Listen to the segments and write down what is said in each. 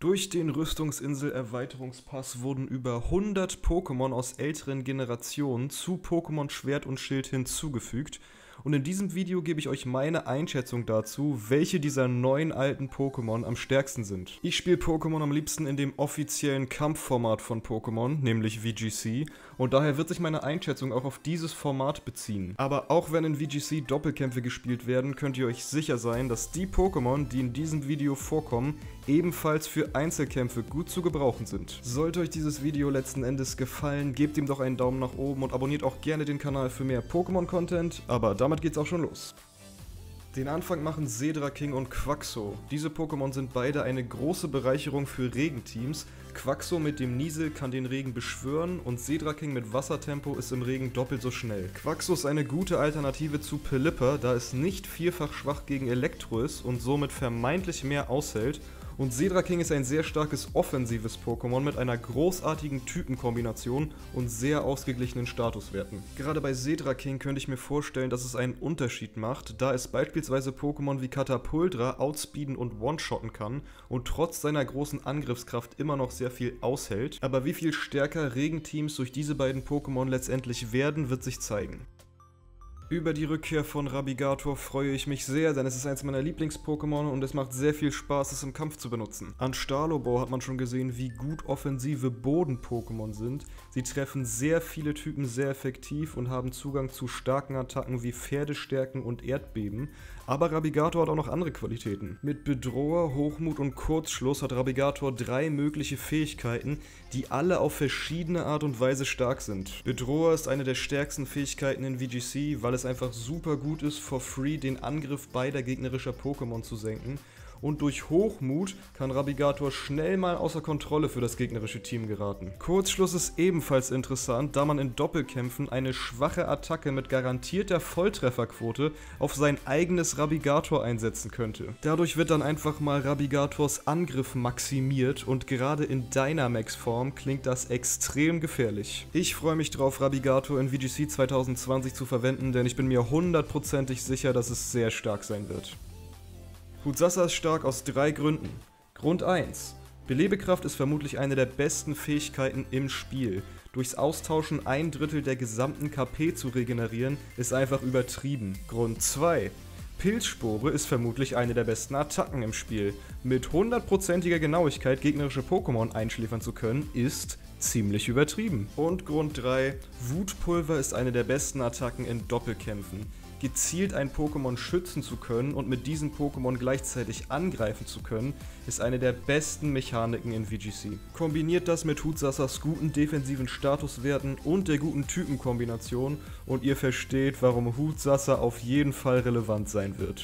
Durch den Rüstungsinsel-Erweiterungspass wurden über 100 Pokémon aus älteren Generationen zu Pokémon Schwert und Schild hinzugefügt. Und in diesem Video gebe ich euch meine Einschätzung dazu, welche dieser neuen alten Pokémon am stärksten sind. Ich spiele Pokémon am liebsten in dem offiziellen Kampfformat von Pokémon, nämlich VGC, und daher wird sich meine Einschätzung auch auf dieses Format beziehen. Aber auch wenn in VGC Doppelkämpfe gespielt werden, könnt ihr euch sicher sein, dass die Pokémon, die in diesem Video vorkommen, ebenfalls für Einzelkämpfe gut zu gebrauchen sind. Sollte euch dieses Video letzten Endes gefallen, gebt ihm doch einen Daumen nach oben und abonniert auch gerne den Kanal für mehr Pokémon-Content, aber damit geht's auch schon los. Den Anfang machen Sedraking und Quaxo. Diese Pokémon sind beide eine große Bereicherung für Regenteams. Quaxo mit dem Niesel kann den Regen beschwören und Sedraking mit Wassertempo ist im Regen doppelt so schnell. Quaxo ist eine gute Alternative zu Pelipper, da es nicht vierfach schwach gegen Elektro ist und somit vermeintlich mehr aushält. Und Sedraking ist ein sehr starkes offensives Pokémon mit einer großartigen Typenkombination und sehr ausgeglichenen Statuswerten. Gerade bei Sedraking könnte ich mir vorstellen, dass es einen Unterschied macht, da es beispielsweise Pokémon wie Katapultra outspeeden und one-shotten kann und trotz seiner großen Angriffskraft immer noch sehr viel aushält. Aber wie viel stärker Regenteams durch diese beiden Pokémon letztendlich werden, wird sich zeigen. Über die Rückkehr von Rabigator freue ich mich sehr, denn es ist eins meiner Lieblings-Pokémon und es macht sehr viel Spaß, es im Kampf zu benutzen. An Stalobo hat man schon gesehen, wie gut offensive Boden-Pokémon sind. Sie treffen sehr viele Typen sehr effektiv und haben Zugang zu starken Attacken wie Pferdestärken und Erdbeben. Aber Rabigator hat auch noch andere Qualitäten. Mit Bedroher, Hochmut und Kurzschluss hat Rabigator 3 mögliche Fähigkeiten, die alle auf verschiedene Art und Weise stark sind. Bedroher ist eine der stärksten Fähigkeiten in VGC, weil es einfach super gut ist, for free den Angriff beider gegnerischer Pokémon zu senken. Und durch Hochmut kann Rabigator schnell mal außer Kontrolle für das gegnerische Team geraten. Kurzschluss ist ebenfalls interessant, da man in Doppelkämpfen eine schwache Attacke mit garantierter Volltrefferquote auf sein eigenes Rabigator einsetzen könnte. Dadurch wird dann einfach mal Rabigators Angriff maximiert und gerade in Dynamax-Form klingt das extrem gefährlich. Ich freue mich drauf, Rabigator in VGC 2020 zu verwenden, denn ich bin mir hundertprozentig sicher, dass es sehr stark sein wird. Hootsasa ist stark aus 3 Gründen. Grund 1. Belebekraft ist vermutlich eine der besten Fähigkeiten im Spiel. Durchs Austauschen 1/3 der gesamten KP zu regenerieren, ist einfach übertrieben. Grund 2. Pilzspore ist vermutlich eine der besten Attacken im Spiel. Mit 100%iger Genauigkeit gegnerische Pokémon einschläfern zu können, ist ziemlich übertrieben. Und Grund 3. Wutpulver ist eine der besten Attacken in Doppelkämpfen. Gezielt ein Pokémon schützen zu können und mit diesem Pokémon gleichzeitig angreifen zu können, ist eine der besten Mechaniken in VGC. Kombiniert das mit Hootsasas guten defensiven Statuswerten und der guten Typenkombination und ihr versteht, warum Hootsasa auf jeden Fall relevant sein wird.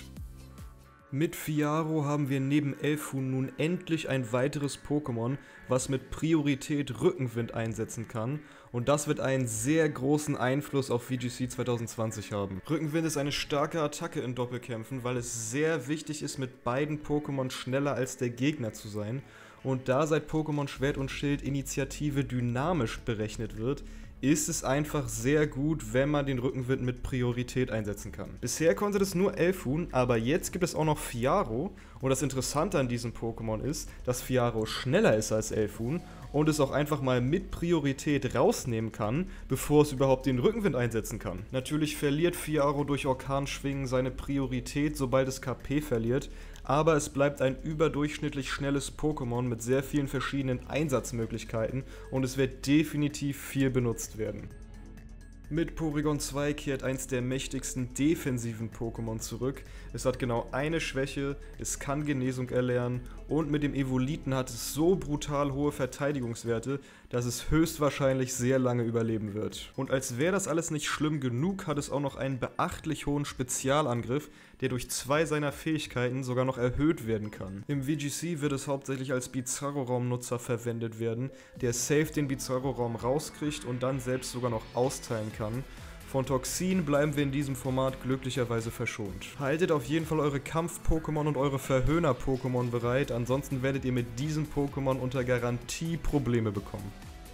Mit Fiaro haben wir neben Elfun nun endlich ein weiteres Pokémon, was mit Priorität Rückenwind einsetzen kann, und das wird einen sehr großen Einfluss auf VGC 2020 haben. Rückenwind ist eine starke Attacke in Doppelkämpfen, weil es sehr wichtig ist, mit beiden Pokémon schneller als der Gegner zu sein, und da seit Pokémon Schwert und Schild Initiative dynamisch berechnet wird, ist es einfach sehr gut, wenn man den Rückenwind mit Priorität einsetzen kann. Bisher konnte das nur Elfun, aber jetzt gibt es auch noch Fiaro, und das Interessante an diesem Pokémon ist, dass Fiaro schneller ist als Elfun und es auch einfach mal mit Priorität rausnehmen kann, bevor es überhaupt den Rückenwind einsetzen kann. Natürlich verliert Fiaro durch Orkanschwingen seine Priorität, sobald es KP verliert, aber es bleibt ein überdurchschnittlich schnelles Pokémon mit sehr vielen verschiedenen Einsatzmöglichkeiten und es wird definitiv viel benutzt werden. Mit Porygon 2 kehrt eins der mächtigsten defensiven Pokémon zurück. Es hat genau eine Schwäche, es kann Genesung erlernen und mit dem Evoliten hat es so brutal hohe Verteidigungswerte, dass es höchstwahrscheinlich sehr lange überleben wird. Und als wäre das alles nicht schlimm genug, hat es auch noch einen beachtlich hohen Spezialangriff, der durch 2 seiner Fähigkeiten sogar noch erhöht werden kann. Im VGC wird es hauptsächlich als Bizarro-Raum-Nutzer verwendet werden, der safe den Bizarro-Raum rauskriegt und dann selbst sogar noch austeilen kann. Von Toxin bleiben wir in diesem Format glücklicherweise verschont. Haltet auf jeden Fall eure Kampf-Pokémon und eure Verhöhner-Pokémon bereit, ansonsten werdet ihr mit diesem Pokémon unter Garantie Probleme bekommen.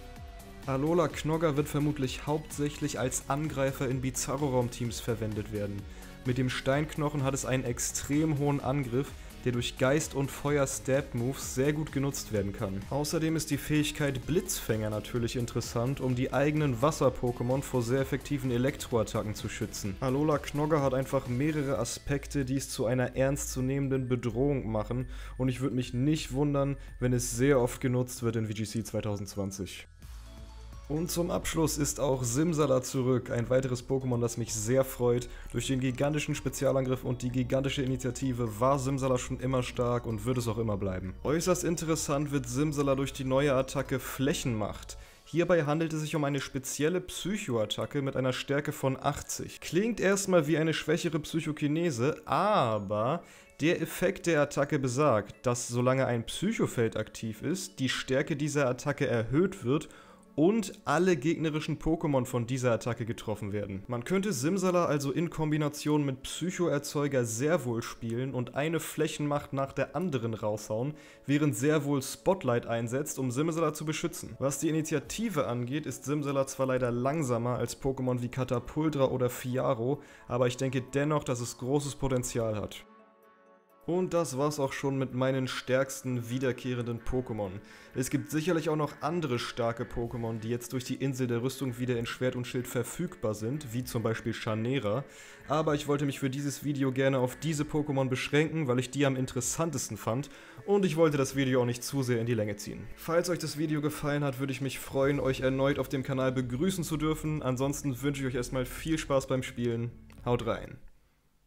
Alola Knogger wird vermutlich hauptsächlich als Angreifer in Bizarro-Raum-Teams verwendet werden. Mit dem Steinknochen hat es einen extrem hohen Angriff, der durch Geist- und Feuer-Stab-Moves sehr gut genutzt werden kann. Außerdem ist die Fähigkeit Blitzfänger natürlich interessant, um die eigenen Wasser-Pokémon vor sehr effektiven Elektroattacken zu schützen. Alola Knogger hat einfach mehrere Aspekte, die es zu einer ernstzunehmenden Bedrohung machen, und ich würde mich nicht wundern, wenn es sehr oft genutzt wird in VGC 2020. Und zum Abschluss ist auch Simsala zurück, ein weiteres Pokémon, das mich sehr freut. Durch den gigantischen Spezialangriff und die gigantische Initiative war Simsala schon immer stark und wird es auch immer bleiben. Äußerst interessant wird Simsala durch die neue Attacke Flächenmacht. Hierbei handelt es sich um eine spezielle Psycho-Attacke mit einer Stärke von 80. Klingt erstmal wie eine schwächere Psychokinese, aber der Effekt der Attacke besagt, dass solange ein Psychofeld aktiv ist, die Stärke dieser Attacke erhöht wird und alle gegnerischen Pokémon von dieser Attacke getroffen werden. Man könnte Simsala also in Kombination mit Psycho-Erzeuger sehr wohl spielen und eine Flächenmacht nach der anderen raushauen, während sehr wohl Spotlight einsetzt, um Simsala zu beschützen. Was die Initiative angeht, ist Simsala zwar leider langsamer als Pokémon wie Catapultra oder Fiaro, aber ich denke dennoch, dass es großes Potenzial hat. Und das war's auch schon mit meinen stärksten wiederkehrenden Pokémon. Es gibt sicherlich auch noch andere starke Pokémon, die jetzt durch die Insel der Rüstung wieder in Schwert und Schild verfügbar sind, wie zum Beispiel Chanera, aber ich wollte mich für dieses Video gerne auf diese Pokémon beschränken, weil ich die am interessantesten fand und ich wollte das Video auch nicht zu sehr in die Länge ziehen. Falls euch das Video gefallen hat, würde ich mich freuen, euch erneut auf dem Kanal begrüßen zu dürfen. Ansonsten wünsche ich euch erstmal viel Spaß beim Spielen. Haut rein!